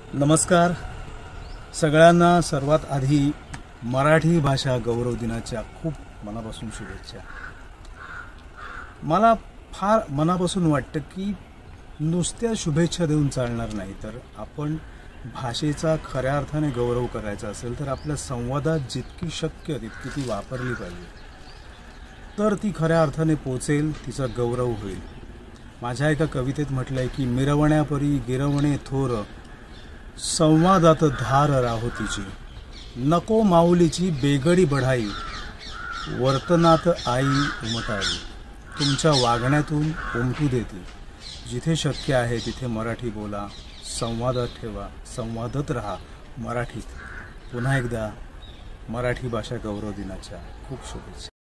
नमस्कार सगळ्यांना। सर्वात आधी मराठी भाषा गौरव दिनाच्या खूप मनापासून शुभेच्छा। मला फार मनापासून वाटतं की नुसत्या शुभेच्छा देऊन चालणार नाही, तर आपण भाषेचा खऱ्या अर्थाने गौरव करायचा असेल तर आपल्या संवादात जितकी शक्य तितकी ती वापरली पाहिजे, तर ती खऱ्या अर्थाने पोचेल, तिचा गौरव होईल। माझ्या एका कवितेत म्हटलंय की मिरवण्यापरी गिरवणे थोर, संवादात धार राहो तिची, नको माऊलीची बेगडी बढाई, वर्तनात आई उमटावी, तुमच्या वागण्यातून उमटू देते। जिथे शक्य आहे तिथे मराठी बोला, संवादात ठेवा, संवादत रहा मराठीत। पुन्हा एकदा मराठी भाषा गौरव दिनाच्या खूप शुभेच्छा।